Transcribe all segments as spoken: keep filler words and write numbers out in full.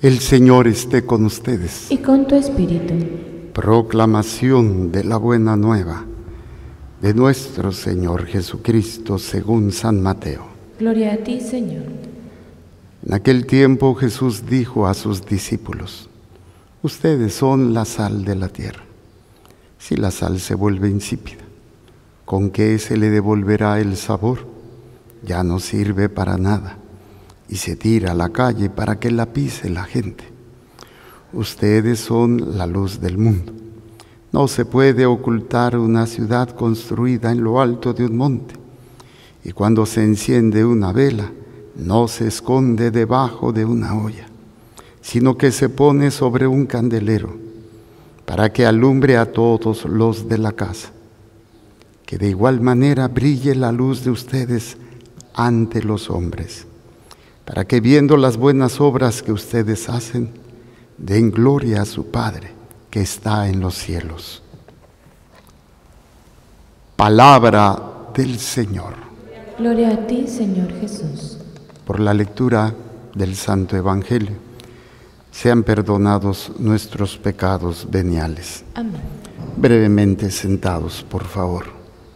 El Señor esté con ustedes. Y con tu espíritu. Proclamación de la buena nueva de nuestro Señor Jesucristo según San Mateo. Gloria a ti, Señor. En aquel tiempo Jesús dijo a sus discípulos: ustedes son la sal de la tierra. Si la sal se vuelve insípida, ¿con qué se le devolverá el sabor? Ya no sirve para nada y se tira a la calle para que la pise la gente. Ustedes son la luz del mundo. No se puede ocultar una ciudad construida en lo alto de un monte, y cuando se enciende una vela, no se esconde debajo de una olla, sino que se pone sobre un candelero, para que alumbre a todos los de la casa. Que de igual manera brille la luz de ustedes ante los hombres, para que viendo las buenas obras que ustedes hacen, den gloria a su Padre que está en los cielos. Palabra del Señor. Gloria a ti, Señor Jesús. Por la lectura del Santo Evangelio, sean perdonados nuestros pecados veniales. Amén. Brevemente sentados, por favor.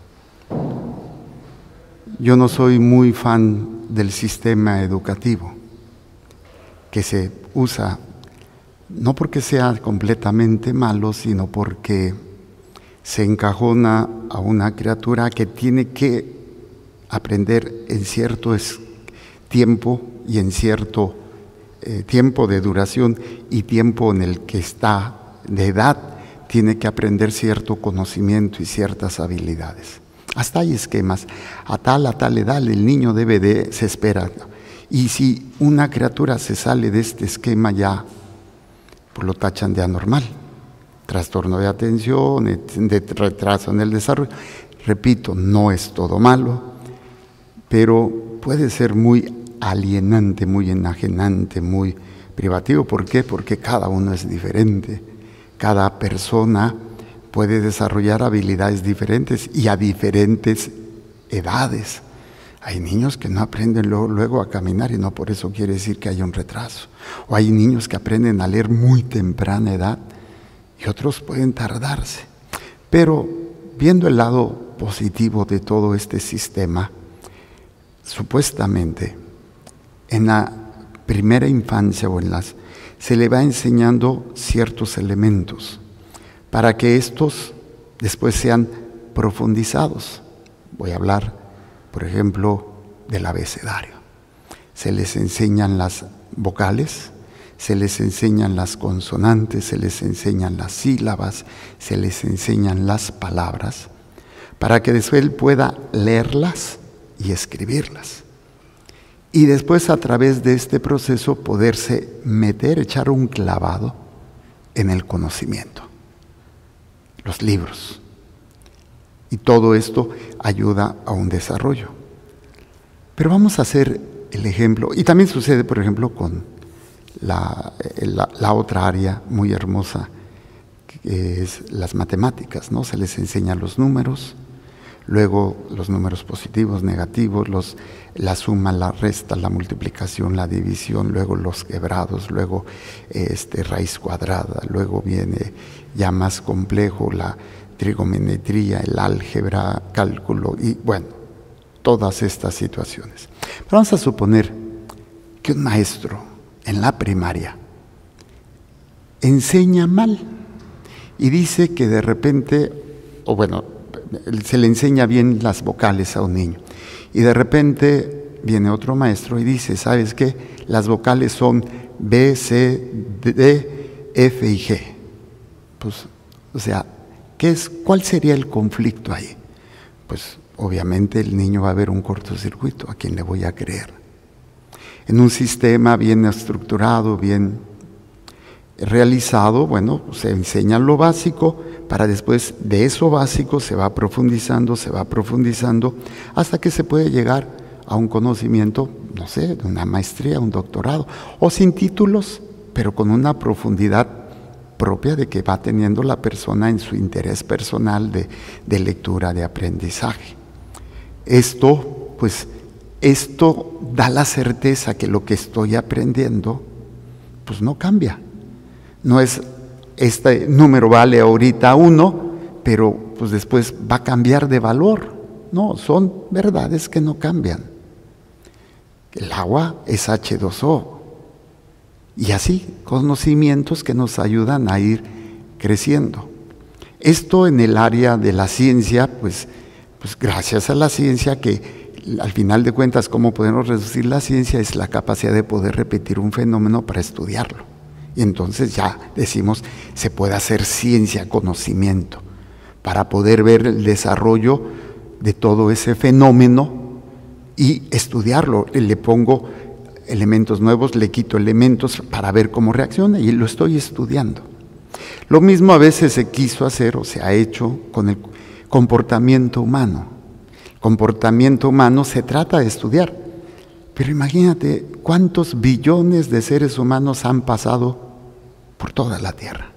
Yo no soy muy fan del sistema educativo que se usa, no porque sea completamente malo, sino porque se encajona a una criatura que tiene que aprender en cierto tiempo y en cierto eh, tiempo de duración y tiempo en el que está de edad, tiene que aprender cierto conocimiento y ciertas habilidades. Hasta hay esquemas, a tal, a tal edad el niño debe de, se espera. Y si una criatura se sale de este esquema ya, pues lo tachan de anormal. Trastorno de atención, de retraso en el desarrollo. Repito, no es todo malo, pero puede ser muy alienante, muy enajenante, muy privativo. ¿Por qué? Porque cada uno es diferente. Cada persona puede desarrollar habilidades diferentes y a diferentes edades. Hay niños que no aprenden luego, luego a caminar y no por eso quiere decir que haya un retraso. O hay niños que aprenden a leer muy temprana edad y otros pueden tardarse. Pero viendo el lado positivo de todo este sistema, supuestamente en la primera infancia o en las se le va enseñando ciertos elementos para que estos después sean profundizados. Voy a hablar, por ejemplo, del abecedario. Se les enseñan las vocales, se les enseñan las consonantes, se les enseñan las sílabas, se les enseñan las palabras, para que después él pueda leerlas y escribirlas. Y después, a través de este proceso, poderse meter, echar un clavado en el conocimiento. Los libros. Y todo esto ayuda a un desarrollo. Pero vamos a hacer el ejemplo, y también sucede, por ejemplo, con la, la, la otra área muy hermosa, que es las matemáticas, ¿no? Se les enseñan los números, luego los números positivos, negativos, los, la suma, la resta, la multiplicación, la división, luego los quebrados, luego este, raíz cuadrada, luego viene ya más complejo la trigonometría, el álgebra, cálculo y bueno, todas estas situaciones. Pero vamos a suponer que un maestro en la primaria enseña mal y dice que de repente, o bueno, se le enseña bien las vocales a un niño y de repente viene otro maestro y dice, ¿sabes qué? Las vocales son B, C, D, F y G. Pues, o sea, ¿qué es, ¿cuál sería el conflicto ahí? Pues obviamente el niño va a ver un cortocircuito. ¿A quién le voy a creer? En un sistema bien estructurado, bien realizado, bueno, se enseña lo básico, para después de eso básico se va profundizando, se va profundizando, hasta que se puede llegar a un conocimiento, no sé, de una maestría, un doctorado, o sin títulos, pero con una profundidad propia de que va teniendo la persona en su interés personal de, de lectura, de aprendizaje. Esto, pues, esto da la certeza que lo que estoy aprendiendo pues no cambia. No es, este número vale ahorita uno, pero pues después va a cambiar de valor. No, son verdades que no cambian. El agua es hache dos o. Y así, conocimientos que nos ayudan a ir creciendo. Esto en el área de la ciencia, pues, pues gracias a la ciencia, que al final de cuentas, cómo podemos reducir la ciencia es la capacidad de poder repetir un fenómeno para estudiarlo. Y entonces ya decimos, se puede hacer ciencia, conocimiento, para poder ver el desarrollo de todo ese fenómeno y estudiarlo. Le pongo elementos nuevos, le quito elementos para ver cómo reacciona y lo estoy estudiando. Lo mismo a veces se quiso hacer o se ha hecho con el comportamiento humano. El comportamiento humano se trata de estudiar, pero imagínate cuántos billones de seres humanos han pasado por toda la tierra.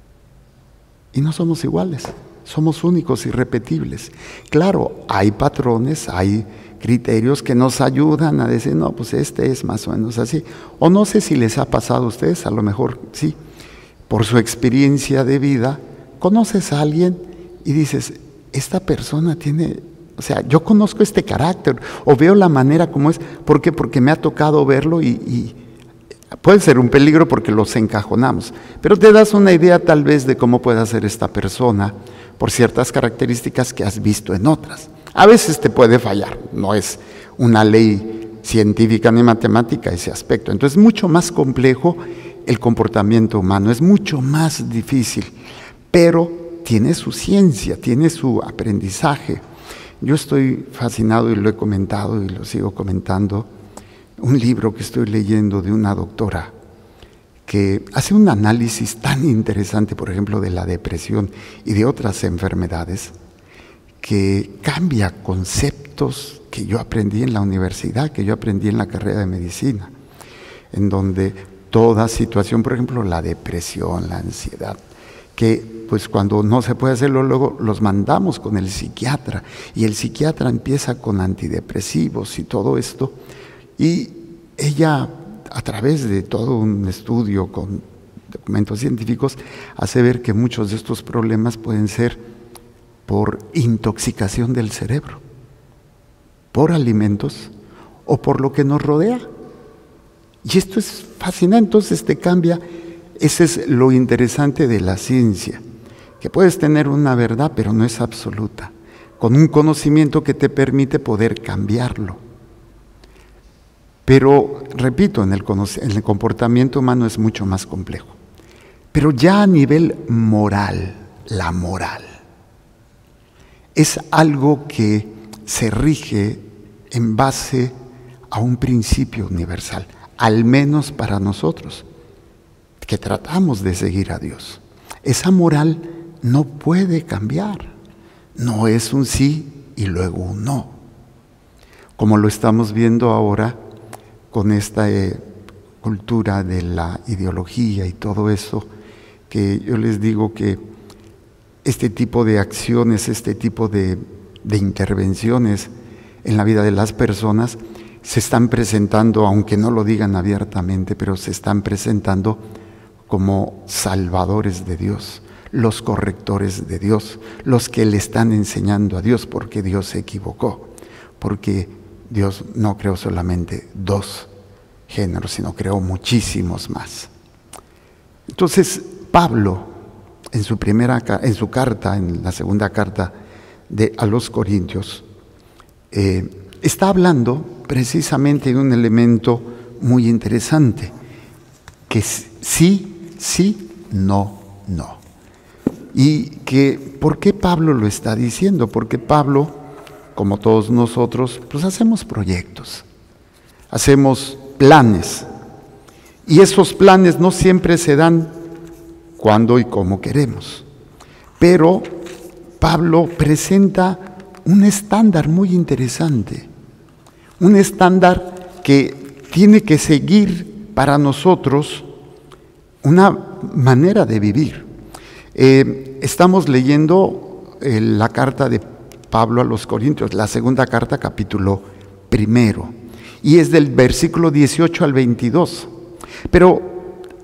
Y no somos iguales, somos únicos, irrepetibles. Claro, hay patrones, hay criterios que nos ayudan a decir, no, pues este es más o menos así. O no sé si les ha pasado a ustedes, a lo mejor sí, por su experiencia de vida, conoces a alguien y dices, esta persona tiene, o sea, yo conozco este carácter, o veo la manera como es. ¿Por qué? Porque me ha tocado verlo y, y puede ser un peligro porque los encajonamos. Pero te das una idea tal vez de cómo puede ser esta persona por ciertas características que has visto en otras. A veces te puede fallar, no es una ley científica ni matemática ese aspecto. Entonces es mucho más complejo el comportamiento humano, es mucho más difícil, pero tiene su ciencia, tiene su aprendizaje. Yo estoy fascinado y lo he comentado y lo sigo comentando, un libro que estoy leyendo de una doctora que hace un análisis tan interesante, por ejemplo, de la depresión y de otras enfermedades, que cambia conceptos que yo aprendí en la universidad, que yo aprendí en la carrera de medicina, en donde toda situación, por ejemplo, la depresión, la ansiedad, que pues cuando no se puede hacerlo, luego los mandamos con el psiquiatra, y el psiquiatra empieza con antidepresivos y todo esto, y ella, a través de todo un estudio con documentos científicos, hace ver que muchos de estos problemas pueden ser por intoxicación del cerebro, por alimentos o por lo que nos rodea. Y esto es fascinante, entonces te cambia. Ese es lo interesante de la ciencia, que puedes tener una verdad, pero no es absoluta, con un conocimiento que te permite poder cambiarlo. Pero, repito, en el, en el comportamiento humano es mucho más complejo. Pero ya a nivel moral, la moral es algo que se rige en base a un principio universal, al menos para nosotros, que tratamos de seguir a Dios. Esa moral no puede cambiar, no es un sí y luego un no, como lo estamos viendo ahora con esta eh, cultura de la ideología y todo eso, que yo les digo que este tipo de acciones, este tipo de, de intervenciones en la vida de las personas se están presentando, aunque no lo digan abiertamente, pero se están presentando como salvadores de Dios, los correctores de Dios, los que le están enseñando a Dios, porque Dios se equivocó, porque Dios no creó solamente dos géneros, sino creó muchísimos más. Entonces, Pablo, en su primera, en su carta, en la segunda carta de, a los Corintios, eh, está hablando precisamente de un elemento muy interesante, que es sí, sí, no, no. Y que, ¿por qué Pablo lo está diciendo? Porque Pablo, como todos nosotros, pues hacemos proyectos, hacemos planes, y esos planes no siempre se dan cuando y como queremos. Pero Pablo presenta un estándar muy interesante, un estándar que tiene que seguir para nosotros una manera de vivir. Eh, estamos leyendo eh, la carta de Pablo a los Corintios, la segunda carta, capítulo primero, y es del versículo dieciocho al veintidós. Pero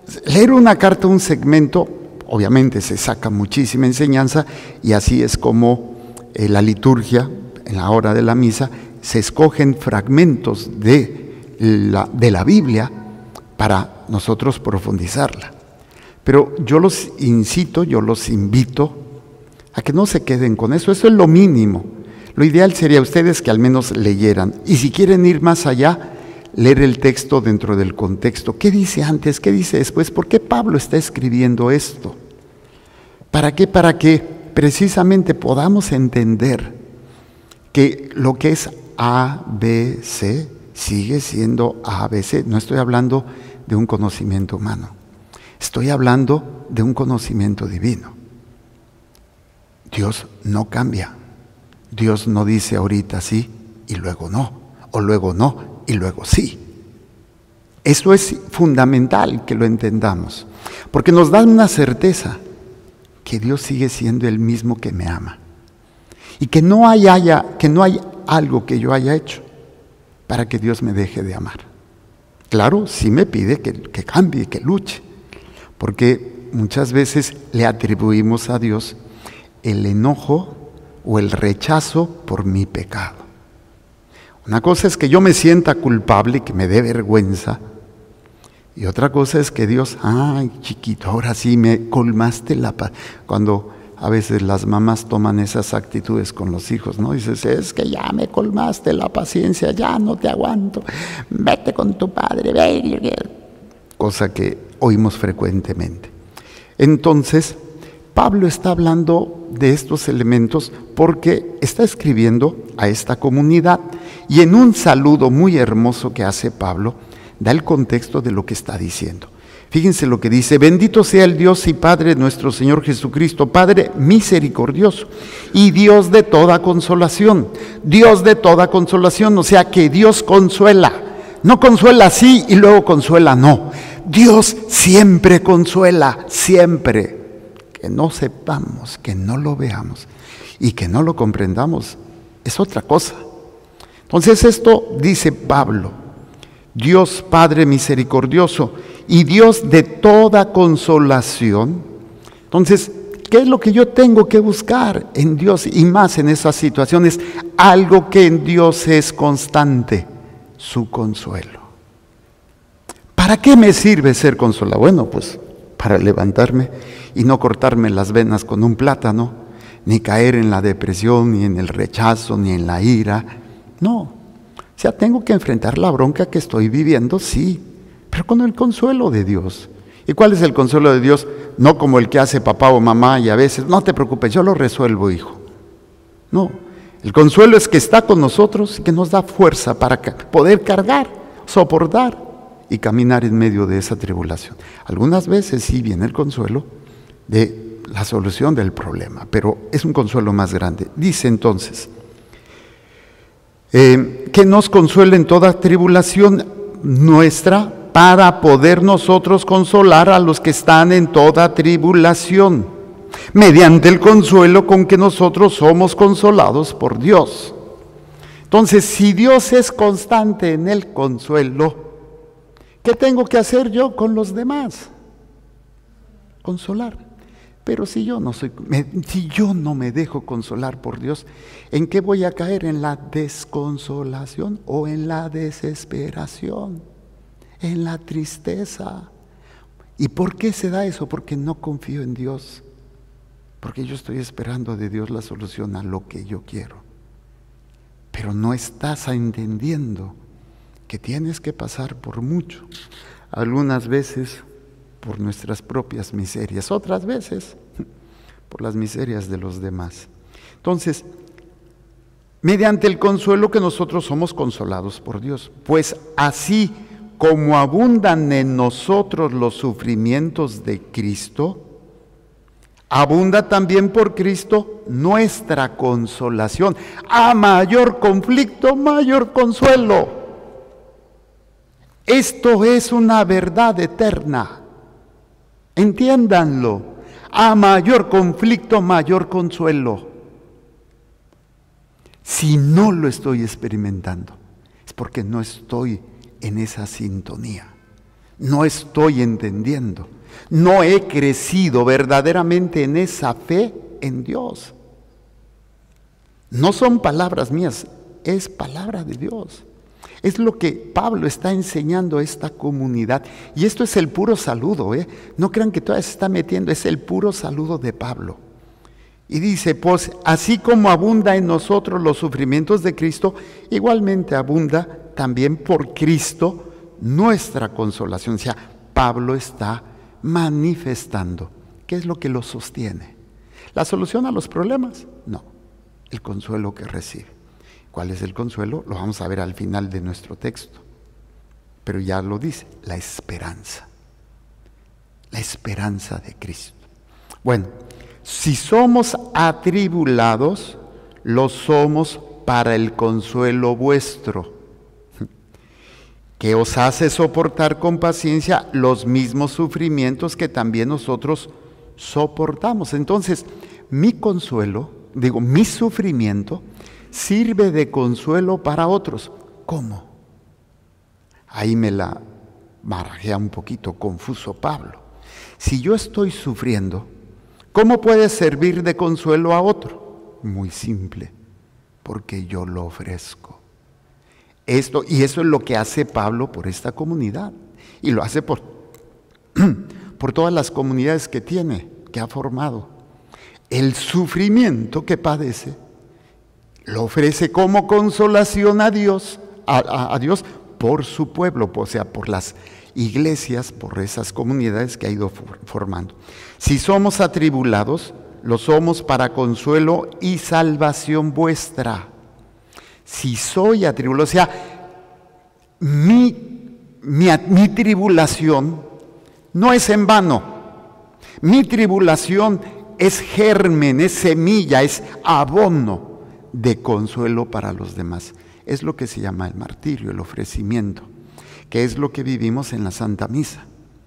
leer una carta, un segmento, obviamente se saca muchísima enseñanza, y así es como eh, la liturgia, en la hora de la misa, se escogen fragmentos de la, de la Biblia para nosotros profundizarla. Pero yo los incito, yo los invito a que no se queden con eso. Eso es lo mínimo. Lo ideal sería ustedes que al menos leyeran. Y si quieren ir más allá, leer el texto dentro del contexto. ¿Qué dice antes? ¿Qué dice después? ¿Por qué Pablo está escribiendo esto? ¿Para qué? Para que precisamente podamos entender que lo que es A, B, C, sigue siendo A, B, C. No estoy hablando de un conocimiento humano. Estoy hablando de un conocimiento divino. Dios no cambia. Dios no dice ahorita sí y luego no, o luego no y luego sí. Eso es fundamental que lo entendamos, porque nos da una certeza que Dios sigue siendo el mismo que me ama y que no hay, haya, que no hay algo que yo haya hecho para que Dios me deje de amar. Claro, sí me pide que, que cambie, que luche, porque muchas veces le atribuimos a Dios el enojo o el rechazo por mi pecado. Una cosa es que yo me sienta culpable y que me dé vergüenza, y otra cosa es que Dios, ay chiquito, ahora sí me colmaste la paz. Cuando a veces las mamás toman esas actitudes con los hijos, ¿no? Dices, es que ya me colmaste la paciencia, ya no te aguanto, vete con tu padre, ve. Cosa que oímos frecuentemente. Entonces, Pablo está hablando de estos elementos porque está escribiendo a esta comunidad, y en un saludo muy hermoso que hace Pablo, da el contexto de lo que está diciendo. Fíjense lo que dice: bendito sea el Dios y Padre de nuestro Señor Jesucristo, Padre misericordioso y Dios de toda consolación. Dios de toda consolación, o sea que Dios consuela. No consuela así y luego consuela, no. Dios siempre consuela, siempre. Que no sepamos, que no lo veamos y que no lo comprendamos, es otra cosa. Entonces esto dice Pablo: Dios Padre misericordioso y Dios de toda consolación. Entonces, ¿qué es lo que yo tengo que buscar en Dios? Y más en esas situaciones, algo que en Dios es constante: su consuelo. ¿Para qué me sirve ser consolado? Bueno, pues para levantarme y no cortarme las venas con un plátano, ni caer en la depresión, ni en el rechazo, ni en la ira. No, o sea, tengo que enfrentar la bronca que estoy viviendo, sí, pero con el consuelo de Dios. ¿Y cuál es el consuelo de Dios? No como el que hace papá o mamá y a veces, no te preocupes, yo lo resuelvo, hijo. No, el consuelo es que está con nosotros y que nos da fuerza para poder cargar, soportar y caminar en medio de esa tribulación. Algunas veces sí viene el consuelo de la solución del problema, pero es un consuelo más grande. Dice entonces, eh, que nos consuele en toda tribulación nuestra, para poder nosotros consolar a los que están en toda tribulación, mediante el consuelo con que nosotros somos consolados por Dios. Entonces, si Dios es constante en el consuelo, ¿qué tengo que hacer yo con los demás? Consolar. Pero si yo no soy, me, si yo no me dejo consolar por Dios, ¿en qué voy a caer? ¿En la desconsolación o en la desesperación? En la tristeza. ¿Y por qué se da eso? Porque no confío en Dios. Porque yo estoy esperando de Dios la solución a lo que yo quiero. Pero no estás entendiendo que tienes que pasar por mucho. Algunas veces por nuestras propias miserias, otras veces por las miserias de los demás. Entonces, mediante el consuelo que nosotros somos consolados por Dios, pues así como abundan en nosotros los sufrimientos de Cristo, abunda también por Cristo nuestra consolación. A mayor conflicto, mayor consuelo. Esto es una verdad eterna. Entiéndanlo. A mayor conflicto, mayor consuelo. Si no lo estoy experimentando, es porque no estoy en esa sintonía. no estoy entendiendo, no he crecido verdaderamente en esa fe en Dios. No son palabras mías, es palabra de Dios. Es lo que Pablo está enseñando a esta comunidad. Y esto es el puro saludo, ¿eh? No crean que todavía se está metiendo, es el puro saludo de Pablo. Y dice, pues así como abunda en nosotros los sufrimientos de Cristo, igualmente abunda también por Cristo nuestra consolación. O sea, Pablo está manifestando qué es lo que lo sostiene. ¿La solución a los problemas? No, el consuelo que recibe. ¿Cuál es el consuelo? Lo vamos a ver al final de nuestro texto. Pero ya lo dice, la esperanza. La esperanza de Cristo. Bueno, si somos atribulados, lo somos para el consuelo vuestro, que os hace soportar con paciencia los mismos sufrimientos que también nosotros soportamos. Entonces, mi consuelo, digo, mi sufrimiento, sirve de consuelo para otros. ¿Cómo? Ahí me la barajea un poquito confuso Pablo. Si yo estoy sufriendo, ¿cómo puede servir de consuelo a otro? Muy simple, porque yo lo ofrezco. Esto, y eso es lo que hace Pablo por esta comunidad, y lo hace por, por todas las comunidades que tiene, que ha formado. El sufrimiento que padece, lo ofrece como consolación a Dios, a, a, a Dios por su pueblo, o sea, por las iglesias, por esas comunidades que ha ido formando. Si somos atribulados, lo somos para consuelo y salvación vuestra. Si soy atribulado, o sea, mi, mi, mi tribulación no es en vano. Mi tribulación es germen, es semilla, es abono de consuelo para los demás. Es lo que se llama el martirio, el ofrecimiento, que es lo que vivimos en la Santa Misa.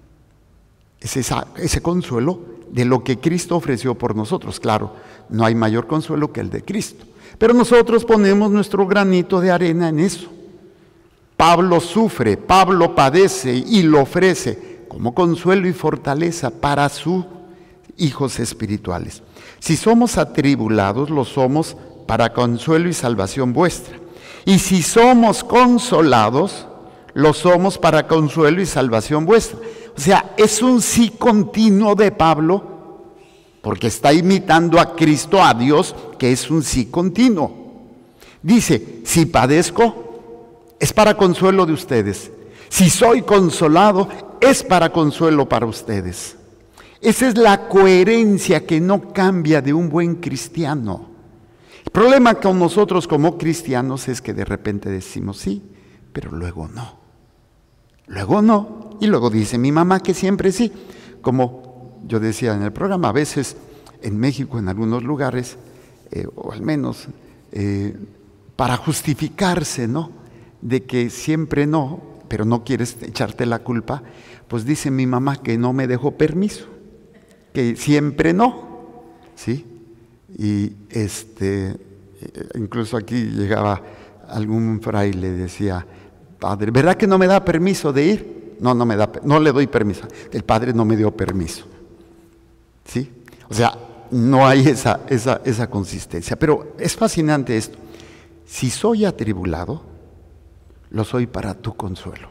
Es esa, ese consuelo de lo que Cristo ofreció por nosotros. Claro, no hay mayor consuelo que el de Cristo, pero nosotros ponemos nuestro granito de arena en eso. Pablo sufre, Pablo padece y lo ofrece como consuelo y fortaleza para sus hijos espirituales. Si somos atribulados, lo somos para consuelo y salvación vuestra. Y si somos consolados, lo somos para consuelo y salvación vuestra. O sea, es un sí continuo de Pablo, porque está imitando a Cristo, a Dios, que es un sí continuo. Dice, si padezco, es para consuelo de ustedes. Si soy consolado, es para consuelo para ustedes. Esa es la coherencia que no cambia de un buen cristiano. El problema con nosotros como cristianos es que de repente decimos sí, pero luego no. Luego no. Y luego dice mi mamá que siempre sí. Como yo decía en el programa, a veces en México, en algunos lugares, eh, o al menos eh, para justificarse, ¿no?, de que siempre no, pero no quieres echarte la culpa, pues dice mi mamá que no me dejó permiso, que siempre no, ¿sí? Y este, incluso aquí llegaba algún fraile y decía, padre, ¿verdad que no me da permiso de ir? No, no me da, no le doy permiso. El padre no me dio permiso, ¿sí? O sea, no hay esa, esa, esa consistencia. Pero es fascinante esto. Si soy atribulado, lo soy para tu consuelo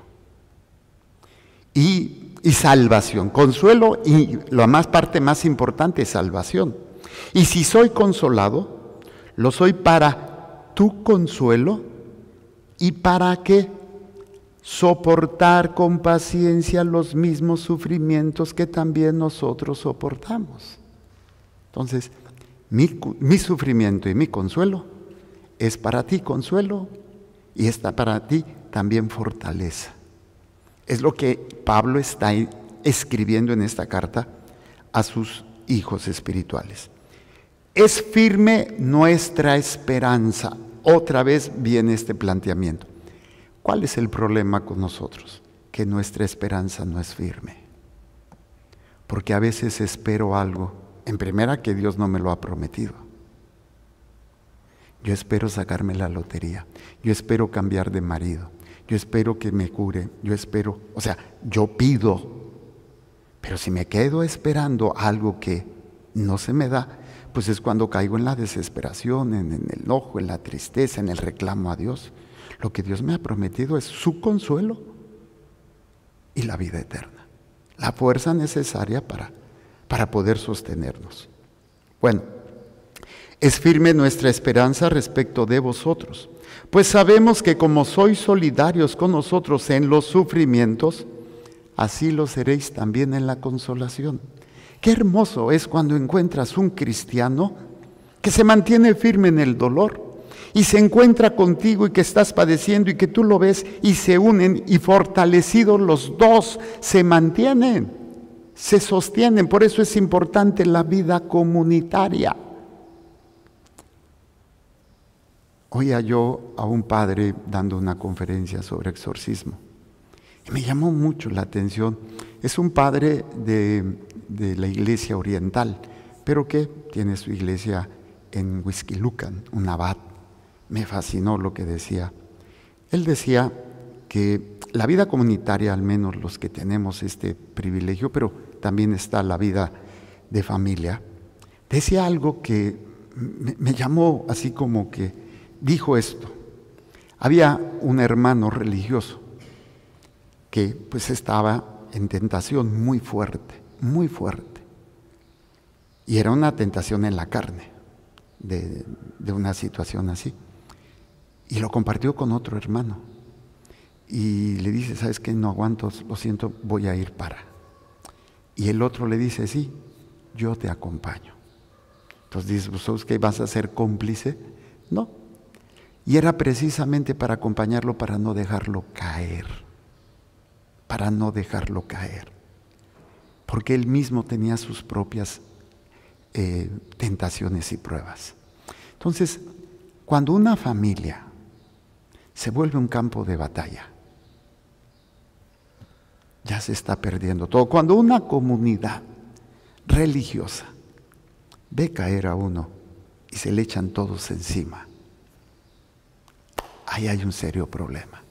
y, y salvación. Consuelo y la más parte más importante es salvación. Y si soy consolado, lo soy para tu consuelo y para que soportar con paciencia los mismos sufrimientos que también nosotros soportamos. Entonces, mi, mi sufrimiento y mi consuelo es para ti consuelo y está para ti también fortaleza. Es lo que Pablo está escribiendo en esta carta a sus hijos espirituales. Es firme nuestra esperanza. Otra vez viene este planteamiento. ¿Cuál es el problema con nosotros? Que nuestra esperanza no es firme. Porque a veces espero algo, en primera, que Dios no me lo ha prometido. Yo espero sacarme la lotería. Yo espero cambiar de marido. Yo espero que me cure. Yo espero, o sea, yo pido. Pero si me quedo esperando algo que no se me da, pues es cuando caigo en la desesperación, en, en el enojo, en la tristeza, en el reclamo a Dios. Lo que Dios me ha prometido es su consuelo y la vida eterna. La fuerza necesaria para, para poder sostenernos. Bueno, es firme nuestra esperanza respecto de vosotros, pues sabemos que como sois solidarios con nosotros en los sufrimientos, así lo seréis también en la consolación. Qué hermoso es cuando encuentras un cristiano que se mantiene firme en el dolor y se encuentra contigo y que estás padeciendo y que tú lo ves y se unen y fortalecidos los dos se mantienen, se sostienen. Por eso es importante la vida comunitaria. Oía yo a un padre dando una conferencia sobre exorcismo y me llamó mucho la atención. Es un padre de, de la iglesia oriental, pero que tiene su iglesia en Huixquilucan, un abad. Me fascinó lo que decía. Él decía que la vida comunitaria, al menos los que tenemos este privilegio, pero también está la vida de familia, decía algo que me, me llamó así como que dijo esto. Había un hermano religioso que pues estaba en tentación muy fuerte, muy fuerte. Y era una tentación en la carne, de, de una situación así. Y lo compartió con otro hermano. Y le dice, ¿sabes qué? No aguanto, lo siento, voy a ir para. Y el otro le dice, sí, yo te acompaño. Entonces dice, ¿vosotros qué vas a ser cómplice? No. Y era precisamente para acompañarlo, para no dejarlo caer. Para no dejarlo caer. Porque él mismo tenía sus propias eh, tentaciones y pruebas. Entonces, cuando una familia se vuelve un campo de batalla, ya se está perdiendo todo. Cuando una comunidad religiosa ve caer a uno y se le echan todos encima, ahí hay un serio problema.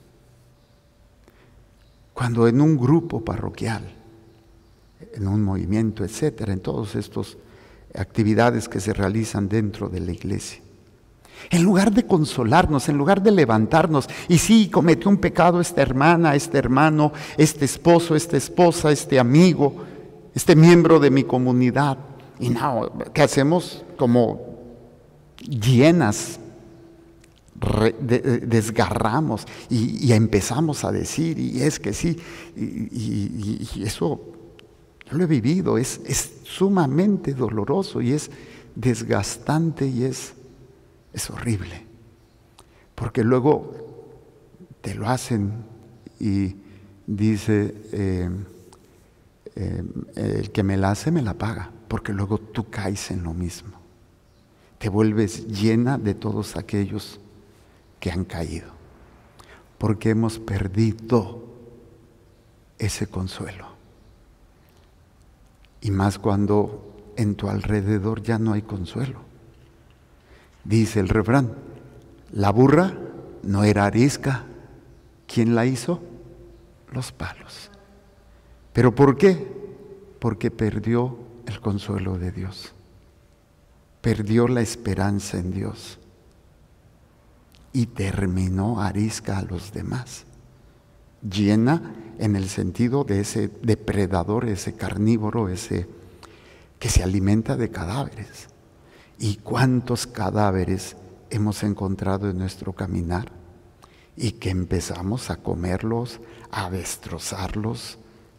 Cuando en un grupo parroquial, en un movimiento, etcétera, en todas estas actividades que se realizan dentro de la iglesia, en lugar de consolarnos, en lugar de levantarnos, y sí, cometió un pecado esta hermana, este hermano, este esposo, esta esposa, este amigo, este miembro de mi comunidad, y no, ¿qué hacemos? Como llenas, re, de, de, desgarramos y, y empezamos a decir, y es que sí, y, y, y eso yo lo he vivido, es, es sumamente doloroso y es desgastante y es Es horrible, porque luego te lo hacen y dice, eh, eh, el que me la hace me la paga, porque luego tú caes en lo mismo. Te vuelves llena de todos aquellos que han caído, porque hemos perdido ese consuelo. Y más cuando en tu alrededor ya no hay consuelo. Dice el refrán, la burra no era arisca. ¿Quién la hizo? Los palos. ¿Pero por qué? Porque perdió el consuelo de Dios. Perdió la esperanza en Dios. Y terminó arisca a los demás. Llena en el sentido de ese depredador, ese carnívoro, ese que se alimenta de cadáveres. ¿Y cuántos cadáveres hemos encontrado en nuestro caminar? Y que empezamos a comerlos, a destrozarlos.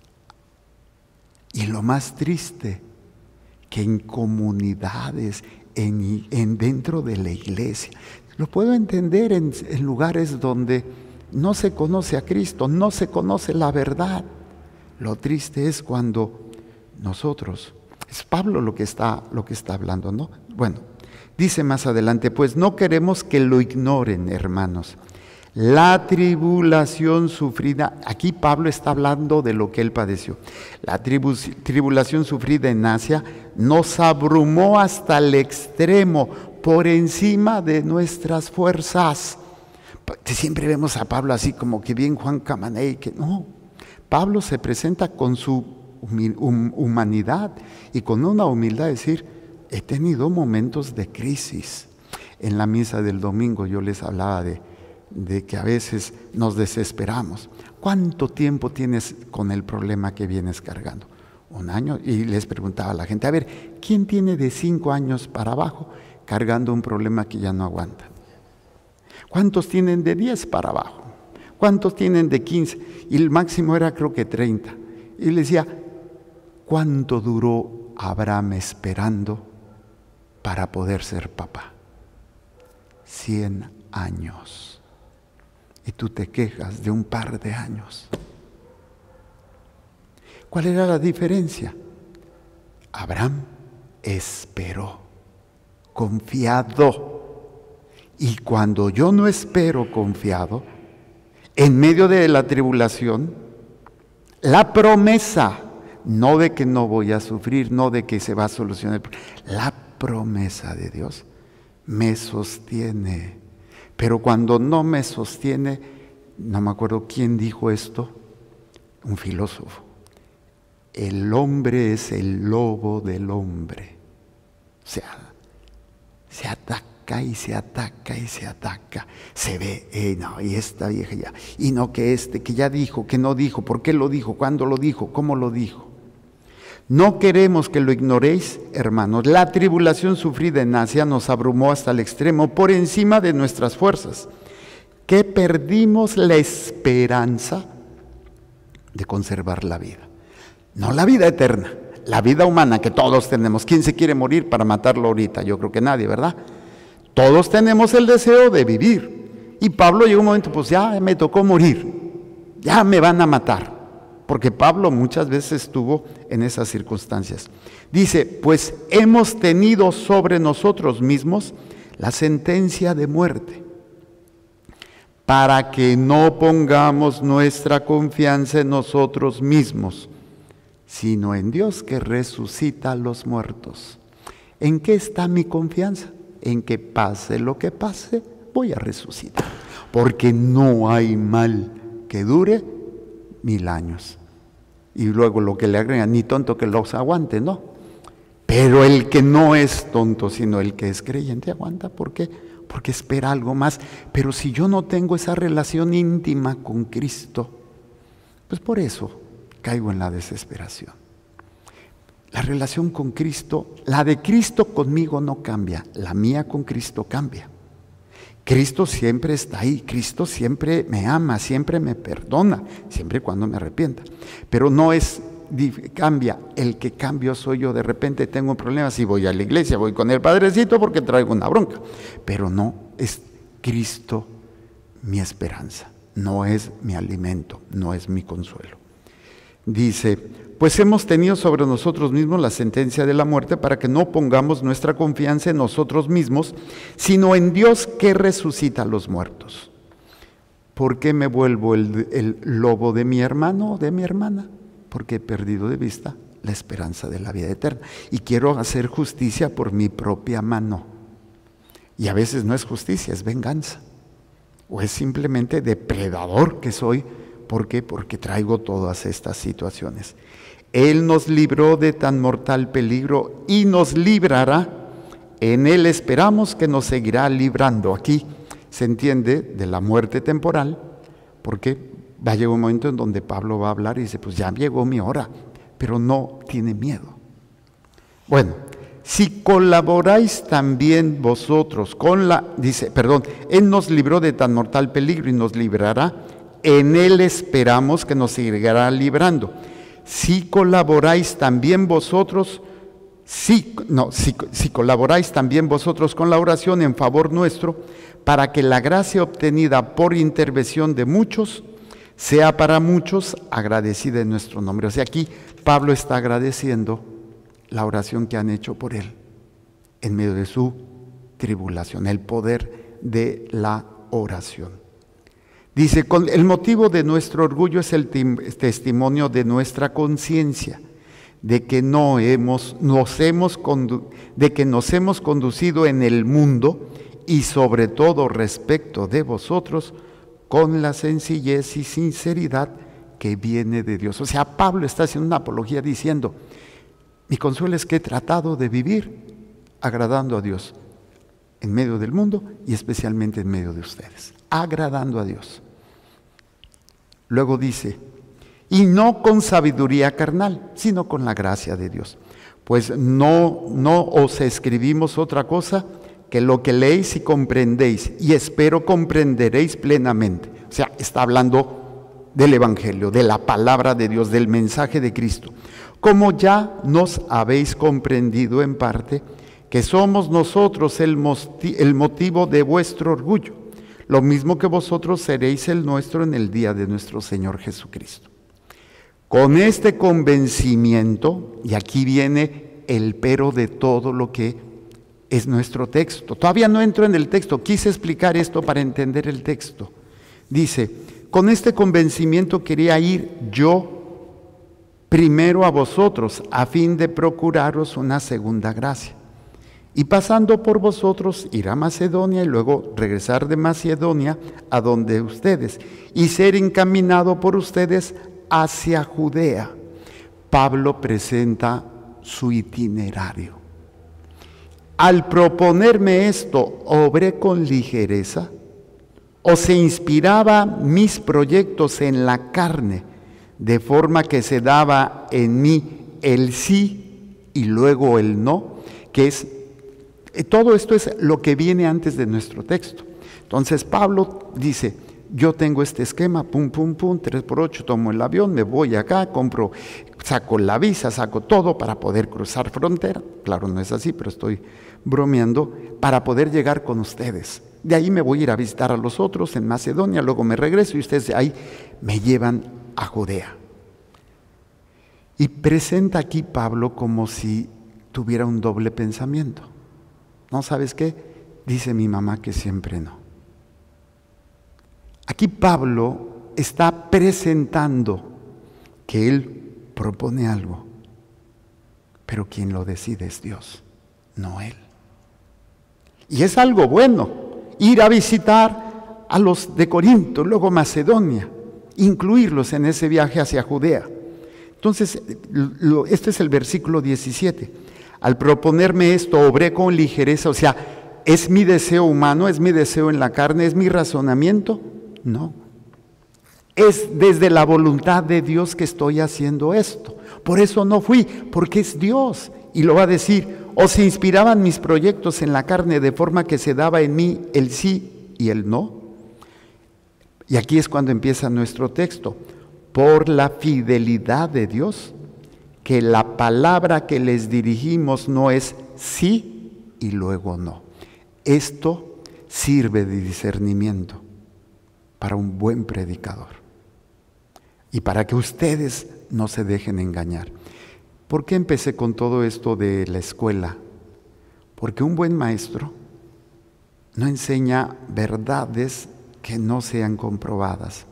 Y lo más triste, que en comunidades, en, en dentro de la iglesia, lo puedo entender en, en lugares donde no se conoce a Cristo, no se conoce la verdad. Lo triste es cuando nosotros, es Pablo lo que está, lo que está hablando, ¿no? Bueno, dice más adelante, pues no queremos que lo ignoren, hermanos. La tribulación sufrida, aquí Pablo está hablando de lo que él padeció. La tribu, tribulación sufrida en Asia nos abrumó hasta el extremo, por encima de nuestras fuerzas. Siempre vemos a Pablo así como que bien Juan Camaney, que no. Pablo se presenta con su humanidad y con una humildad, decir, he tenido momentos de crisis. En la misa del domingo yo les hablaba de, de que a veces nos desesperamos. ¿Cuánto tiempo tienes con el problema que vienes cargando? Un año. Y les preguntaba a la gente, a ver, ¿quién tiene de cinco años para abajo cargando un problema que ya no aguanta? ¿Cuántos tienen de diez para abajo? ¿Cuántos tienen de quince? Y el máximo era creo que treinta. Y le decía, ¿cuánto duró Abraham esperando para poder ser papá? Cien años. Y tú te quejas de un par de años. ¿Cuál era la diferencia? Abraham esperó, confiado. Y cuando yo no espero confiado, en medio de la tribulación, la promesa, no de que no voy a sufrir, no de que se va a solucionar, la promesa de Dios me sostiene. Pero cuando no me sostiene, no me acuerdo quién dijo esto, un filósofo, el hombre es el lobo del hombre. O sea, se ataca y se ataca y se ataca, se ve, eh, no, y esta vieja ya, y no que este, que ya dijo, que no dijo, ¿por qué lo dijo? ¿Cuándo lo dijo? ¿Cómo lo dijo? No queremos que lo ignoréis, hermanos. La tribulación sufrida en Asia nos abrumó hasta el extremo, por encima de nuestras fuerzas, que perdimos la esperanza de conservar la vida. No la vida eterna, la vida humana que todos tenemos. ¿Quién se quiere morir para matarlo ahorita? Yo creo que nadie, ¿verdad? Todos tenemos el deseo de vivir. Y Pablo llegó un momento, pues ya me tocó morir, ya me van a matar. Porque Pablo muchas veces estuvo en esas circunstancias. Dice, pues hemos tenido sobre nosotros mismos la sentencia de muerte, para que no pongamos nuestra confianza en nosotros mismos, sino en Dios que resucita a los muertos. ¿En qué está mi confianza? En que pase lo que pase, voy a resucitar. Porque no hay mal que dure mil años. Y luego lo que le agregan, ni tonto que los aguante, no. Pero el que no es tonto, sino el que es creyente, aguanta. ¿Por qué? Porque espera algo más. Pero si yo no tengo esa relación íntima con Cristo, pues por eso caigo en la desesperación. La relación con Cristo, la de Cristo conmigo no cambia, la mía con Cristo cambia. Cristo siempre está ahí, Cristo siempre me ama, siempre me perdona, siempre cuando me arrepienta. Pero no es, cambia, el que cambio soy yo. De repente tengo un problema, si voy a la iglesia, voy con el padrecito porque traigo una bronca. Pero no, es Cristo mi esperanza, no es mi alimento, no es mi consuelo. Dice, pues hemos tenido sobre nosotros mismos la sentencia de la muerte, para que no pongamos nuestra confianza en nosotros mismos, sino en Dios que resucita a los muertos. ¿Por qué me vuelvo el, el lobo de mi hermano o de mi hermana? Porque he perdido de vista la esperanza de la vida eterna y quiero hacer justicia por mi propia mano. Y a veces no es justicia, es venganza. O es simplemente depredador que soy. ¿Por qué? Porque traigo todas estas situaciones. Él nos libró de tan mortal peligro y nos librará. En Él esperamos que nos seguirá librando. Aquí se entiende de la muerte temporal, porque va a llegar un momento en donde Pablo va a hablar y dice, pues ya llegó mi hora, pero no tiene miedo. Bueno, si colaboráis también vosotros con la, dice, perdón, Él nos libró de tan mortal peligro y nos librará. En Él esperamos que nos seguirá librando. Si colaboráis también vosotros, si, no, si, si colaboráis también vosotros con la oración en favor nuestro, para que la gracia obtenida por intervención de muchos sea para muchos agradecida en nuestro nombre. O sea, aquí Pablo está agradeciendo la oración que han hecho por él en medio de su tribulación, el poder de la oración. Dice, con el motivo de nuestro orgullo es el testimonio de nuestra conciencia. de que no hemos, nos hemos condu- de que nos hemos conducido en el mundo y sobre todo respecto de vosotros con la sencillez y sinceridad que viene de Dios. O sea, Pablo está haciendo una apología diciendo, mi consuelo es que he tratado de vivir agradando a Dios en medio del mundo y especialmente en medio de ustedes, agradando a Dios. Luego dice, y no con sabiduría carnal, sino con la gracia de Dios. Pues no, no os escribimos otra cosa que lo que leéis y comprendéis, y espero comprenderéis plenamente. O sea, está hablando del Evangelio, de la palabra de Dios, del mensaje de Cristo. Como ya nos habéis comprendido en parte, que somos nosotros el, mosti- el motivo de vuestro orgullo, lo mismo que vosotros seréis el nuestro en el día de nuestro Señor Jesucristo. Con este convencimiento, y aquí viene el pero de todo lo que es nuestro texto. Todavía no entro en el texto, quise explicar esto para entender el texto. Dice, con este convencimiento quería ir yo primero a vosotros, a fin de procuraros una segunda gracia. Y pasando por vosotros, ir a Macedonia y luego regresar de Macedonia a donde ustedes, y ser encaminado por ustedes hacia Judea. Pablo presenta su itinerario. Al proponerme esto, ¿obré con ligereza? ¿O se inspiraba mis proyectos en la carne, de forma que se daba en mí el sí y luego el no? Que es, todo esto es lo que viene antes de nuestro texto. Entonces Pablo dice, yo tengo este esquema, pum, pum, pum, tres por ocho, tomo el avión, me voy acá, compro, saco la visa, saco todo para poder cruzar frontera. Claro, no es así, pero estoy bromeando, para poder llegar con ustedes. De ahí me voy a ir a visitar a los otros en Macedonia, luego me regreso y ustedes de ahí me llevan a Judea. Y presenta aquí Pablo como si tuviera un doble pensamiento. ¿No sabes qué? Dice mi mamá que siempre no. Aquí Pablo está presentando que él propone algo, pero quien lo decide es Dios, no él. Y es algo bueno, ir a visitar a los de Corinto, luego Macedonia, incluirlos en ese viaje hacia Judea. Entonces, lo, este es el versículo diecisiete. Al proponerme esto, obré con ligereza, o sea, ¿es mi deseo humano? ¿Es mi deseo en la carne? ¿Es mi razonamiento? No. Es desde la voluntad de Dios que estoy haciendo esto. Por eso no fui, porque es Dios. Y lo va a decir, o se inspiraban mis proyectos en la carne de forma que se daba en mí el sí y el no. Y aquí es cuando empieza nuestro texto. Por la fidelidad de Dios, que la palabra que les dirigimos no es sí y luego no. Esto sirve de discernimiento para un buen predicador y para que ustedes no se dejen engañar. ¿Por qué empecé con todo esto de la escuela? Porque un buen maestro no enseña verdades que no sean comprobadas.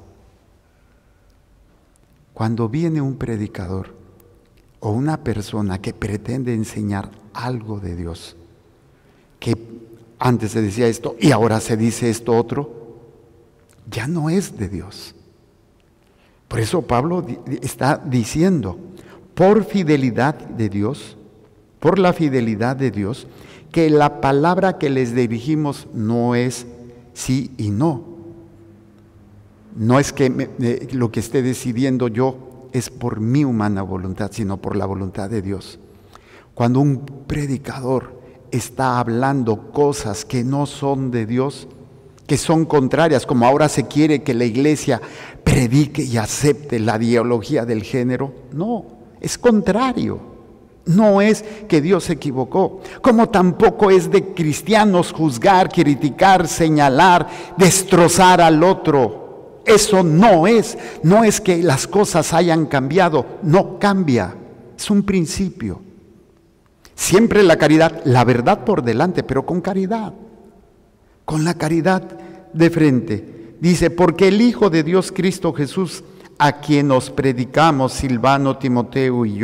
Cuando viene un predicador o una persona que pretende enseñar algo de Dios, que antes se decía esto y ahora se dice esto otro, ya no es de Dios. Por eso Pablo está diciendo, por fidelidad de Dios, por la fidelidad de Dios, que la palabra que les dirigimos no es sí y no. No es que me, eh, lo que esté decidiendo yo es por mi humana voluntad, sino por la voluntad de Dios. Cuando un predicador está hablando cosas que no son de Dios, que son contrarias, como ahora se quiere que la iglesia predique y acepte la ideología del género, no, es contrario. No es que Dios se equivocó, como tampoco es de cristianos juzgar, criticar, señalar, destrozar al otro. Eso no es, no es que las cosas hayan cambiado, no cambia, es un principio. Siempre la caridad, la verdad por delante, pero con caridad, con la caridad de frente. Dice, porque el Hijo de Dios Cristo Jesús, a quien nos predicamos, Silvano, Timoteo y yo,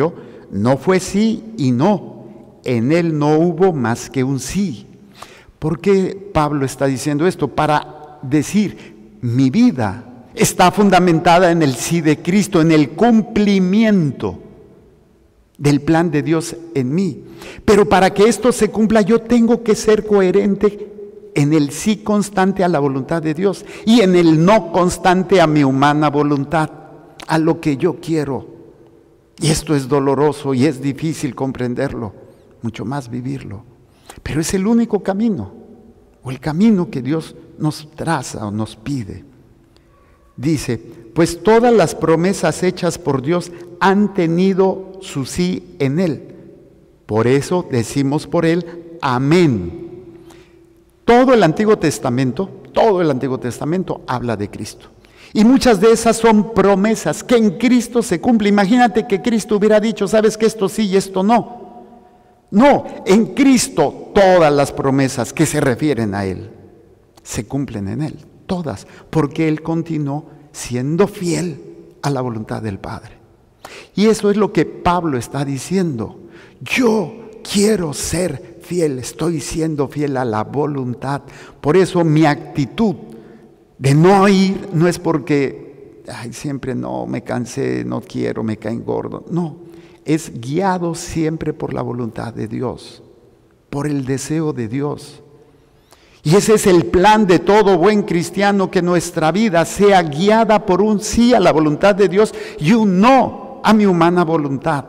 no fue sí y no. En él no hubo más que un sí. ¿Por qué Pablo está diciendo esto? Para decir, mi vida está fundamentada en el sí de Cristo, en el cumplimiento del plan de Dios en mí. Pero para que esto se cumpla, yo tengo que ser coherente en el sí constante a la voluntad de Dios y en el no constante a mi humana voluntad, a lo que yo quiero. Y esto es doloroso y es difícil comprenderlo, mucho más vivirlo. Pero es el único camino, o el camino que Dios nos traza o nos pide. Dice, pues todas las promesas hechas por Dios han tenido su sí en Él. Por eso decimos por Él, amén. Todo el Antiguo Testamento, todo el Antiguo Testamento habla de Cristo. Y muchas de esas son promesas que en Cristo se cumplen. Imagínate que Cristo hubiera dicho, sabes que esto sí y esto no. No, en Cristo todas las promesas que se refieren a Él se cumplen en Él, todas, porque Él continuó siendo fiel a la voluntad del Padre. Y eso es lo que Pablo está diciendo. Yo quiero ser fiel, estoy siendo fiel a la voluntad. Por eso mi actitud de no ir no es porque ay, siempre no, me cansé, no quiero, me caen gordo. No, es guiado siempre por la voluntad de Dios, por el deseo de Dios. Y ese es el plan de todo buen cristiano, que nuestra vida sea guiada por un sí a la voluntad de Dios y un no a mi humana voluntad.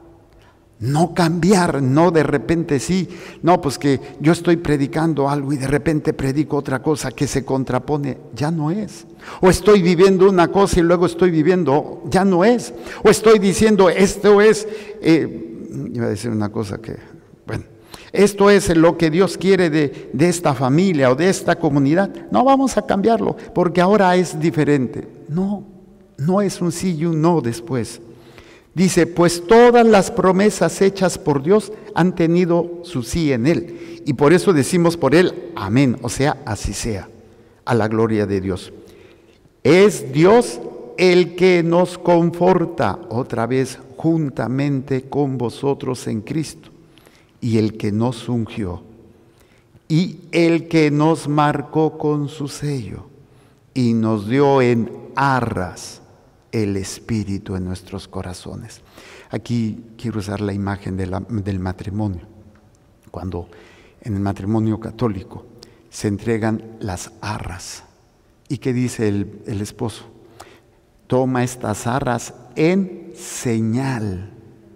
No cambiar, no de repente sí, no pues que yo estoy predicando algo y de repente predico otra cosa que se contrapone, ya no es. O estoy viviendo una cosa y luego estoy viviendo, ya no es. O estoy diciendo esto es, eh, iba a decir una cosa que, bueno, esto es lo que Dios quiere de, de esta familia o de esta comunidad. No vamos a cambiarlo porque ahora es diferente. No, no es un sí y un no después. Dice, pues todas las promesas hechas por Dios han tenido su sí en Él. Y por eso decimos por Él, amén, o sea, así sea, a la gloria de Dios. Es Dios el que nos conforta, otra vez, juntamente con vosotros en Cristo, y el que nos ungió, y el que nos marcó con su sello, y nos dio en arras el Espíritu en nuestros corazones. Aquí quiero usar la imagen de la, del matrimonio. Cuando en el matrimonio católico se entregan las arras. ¿Y qué dice el, el esposo? Toma estas arras en señal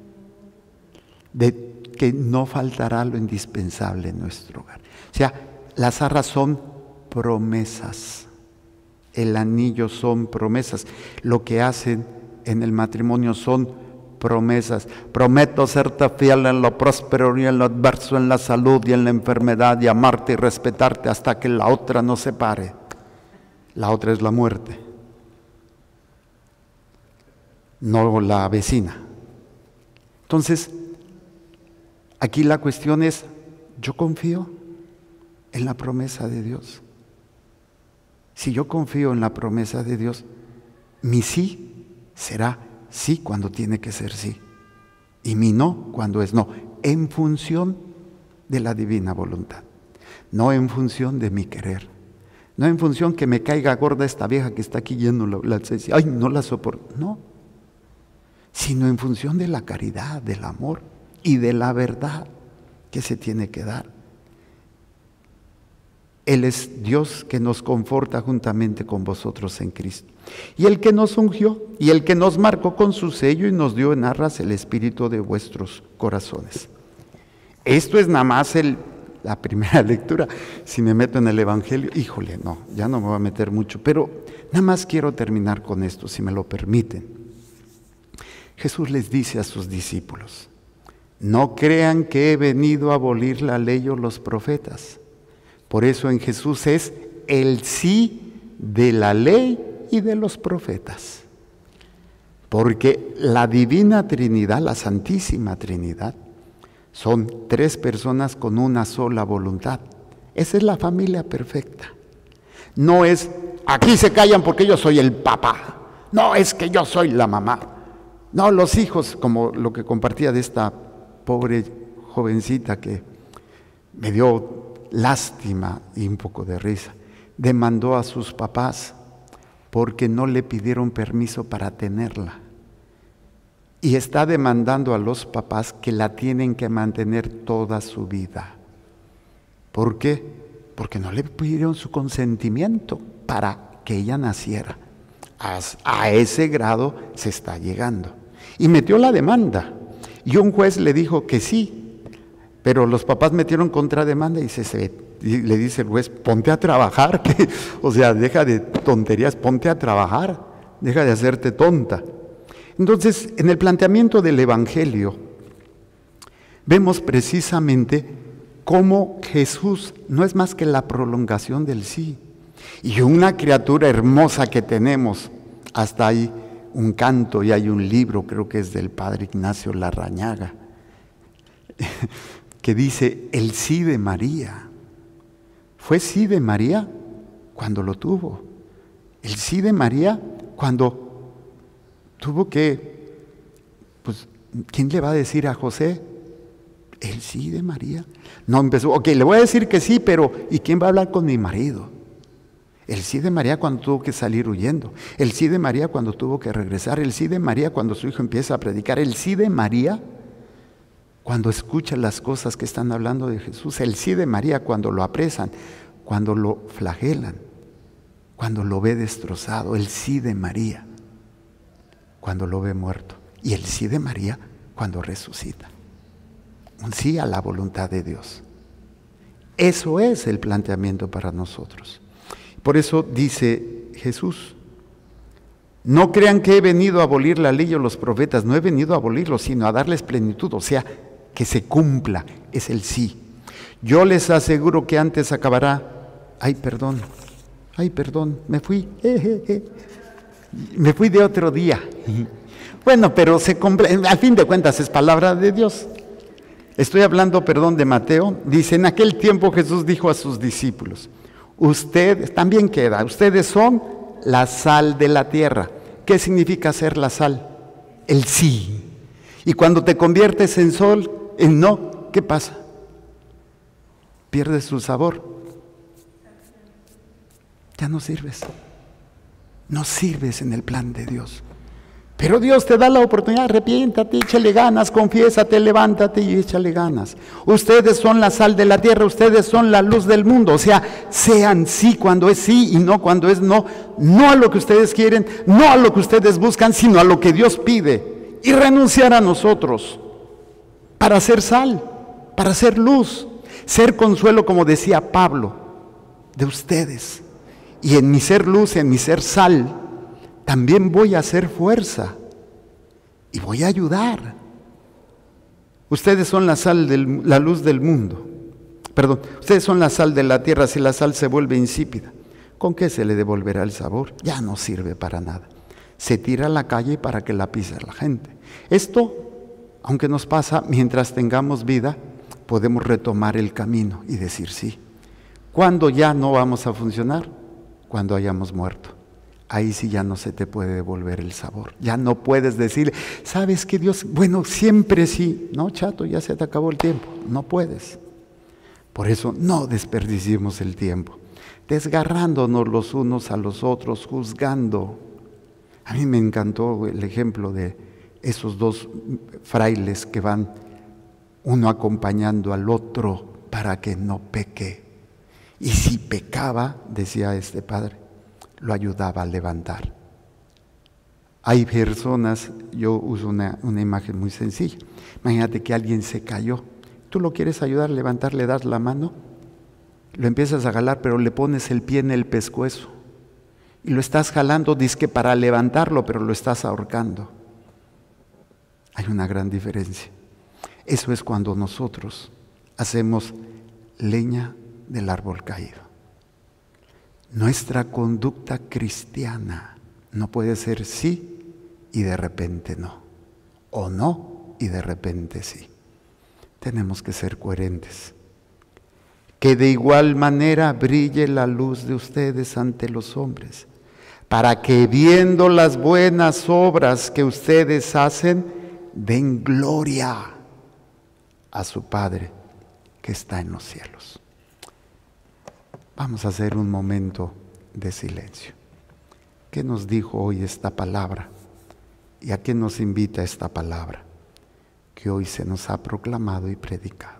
de que no faltará lo indispensable en nuestro hogar. O sea, las arras son promesas. El anillo son promesas. Lo que hacen en el matrimonio son promesas. Prometo serte fiel en lo próspero y en lo adverso, en la salud y en la enfermedad, y amarte y respetarte hasta que la otra nos separe. La otra es la muerte, no la vecina. Entonces, aquí la cuestión es, ¿yo confío en la promesa de Dios? Si yo confío en la promesa de Dios, mi sí será sí cuando tiene que ser sí, y mi no cuando es no, en función de la divina voluntad, no en función de mi querer, no en función que me caiga gorda esta vieja que está aquí yendo la, la ay, no la soporto, no, sino en función de la caridad, del amor y de la verdad que se tiene que dar. Él es Dios que nos conforta juntamente con vosotros en Cristo. Y el que nos ungió, y el que nos marcó con su sello y nos dio en arras el Espíritu de vuestros corazones. Esto es nada más el, la primera lectura. Si me meto en el Evangelio, híjole, no, ya no me voy a meter mucho. Pero nada más quiero terminar con esto, si me lo permiten. Jesús les dice a sus discípulos, no crean que he venido a abolir la ley o los profetas. Por eso en Jesús es el sí de la ley y de los profetas. Porque la divina Trinidad, la Santísima Trinidad, son tres personas con una sola voluntad. Esa es la familia perfecta. No es, aquí se callan porque yo soy el papá. No, es que yo soy la mamá. No, los hijos, como lo que compartía de esta pobre jovencita que me dio lástima y un poco de risa, demandó a sus papás porque no le pidieron permiso para tenerla. Y está demandando a los papás que la tienen que mantener toda su vida. ¿Por qué? Porque no le pidieron su consentimiento para que ella naciera. A, a ese grado se está llegando. Y metió la demanda. Y un juez le dijo que sí, pero los papás metieron contrademanda y, se, se, y le dice el juez, ponte a trabajar, que, o sea, deja de tonterías, ponte a trabajar, deja de hacerte tonta. Entonces, en el planteamiento del Evangelio, vemos precisamente cómo Jesús no es más que la prolongación del sí. Y una criatura hermosa que tenemos, hasta ahí un canto y hay un libro, creo que es del padre Ignacio Larrañaga, que dice, el sí de María. Fue sí de María cuando lo tuvo. El sí de María cuando tuvo que, pues, ¿quién le va a decir a José? El sí de María. No empezó, ok, le voy a decir que sí, pero ¿y quién va a hablar con mi marido? El sí de María cuando tuvo que salir huyendo. El sí de María cuando tuvo que regresar. El sí de María cuando su hijo empieza a predicar. El sí de María cuando escucha las cosas que están hablando de Jesús. El sí de María cuando lo apresan, cuando lo flagelan, cuando lo ve destrozado. El sí de María cuando lo ve muerto, y el sí de María cuando resucita. Un sí a la voluntad de Dios. Eso es el planteamiento para nosotros. Por eso dice Jesús, no crean que he venido a abolir la ley o los profetas, no he venido a abolirlos, sino a darles plenitud, o sea, que se cumpla, es el sí. Yo les aseguro que antes acabará, ay perdón, ay perdón, me fui, eh, eh, eh. Me fui de otro día. Bueno, pero se cumple, al fin de cuentas es palabra de Dios. Estoy hablando, perdón, de Mateo. Dice, en aquel tiempo Jesús dijo a sus discípulos, ustedes, también queda, ustedes son la sal de la tierra. ¿Qué significa ser la sal? El sí. Y cuando te conviertes en sol, en no, ¿qué pasa? Pierdes su sabor. Ya no sirves. No sirves en el plan de Dios. Pero Dios te da la oportunidad, arrepiéntate, échale ganas, confiésate, levántate y échale ganas. Ustedes son la sal de la tierra, ustedes son la luz del mundo. O sea, sean sí cuando es sí y no cuando es no. No a lo que ustedes quieren, no a lo que ustedes buscan, sino a lo que Dios pide. Y renunciar a nosotros para ser sal, para ser luz, ser consuelo, como decía Pablo, de ustedes. Y en mi ser luz, en mi ser sal, también voy a hacer fuerza y voy a ayudar. Ustedes son la sal, del, la luz del mundo. Perdón, ustedes son la sal de la tierra. Si la sal se vuelve insípida, ¿con qué se le devolverá el sabor? Ya no sirve para nada. Se tira a la calle para que la pise la gente. Esto, aunque nos pasa, mientras tengamos vida, podemos retomar el camino y decir sí. ¿Cuándo ya no vamos a funcionar? Cuando hayamos muerto. Ahí sí ya no se te puede devolver el sabor. Ya no puedes decir, ¿sabes qué Dios? Bueno, siempre sí. No, chato, ya se te acabó el tiempo. No puedes. Por eso no desperdiciemos el tiempo, desgarrándonos los unos a los otros, juzgando. A mí me encantó el ejemplo de esos dos frailes que van uno acompañando al otro para que no peque. Y si pecaba, decía este padre, lo ayudaba a levantar. Hay personas, yo uso una, una imagen muy sencilla. Imagínate que alguien se cayó. Tú lo quieres ayudar a levantar, le das la mano, lo empiezas a jalar, pero le pones el pie en el pescuezo. Y lo estás jalando, dizque para levantarlo, pero lo estás ahorcando. Hay una gran diferencia. Eso es cuando nosotros hacemos leña del árbol caído. Nuestra conducta cristiana no puede ser sí y de repente no, o no y de repente sí. Tenemos que ser coherentes. Que de igual manera brille la luz de ustedes ante los hombres, para que viendo las buenas obras que ustedes hacen, den gloria a su Padre que está en los cielos. Vamos a hacer un momento de silencio. ¿Qué nos dijo hoy esta palabra? ¿Y a qué nos invita esta palabra que hoy se nos ha proclamado y predicado?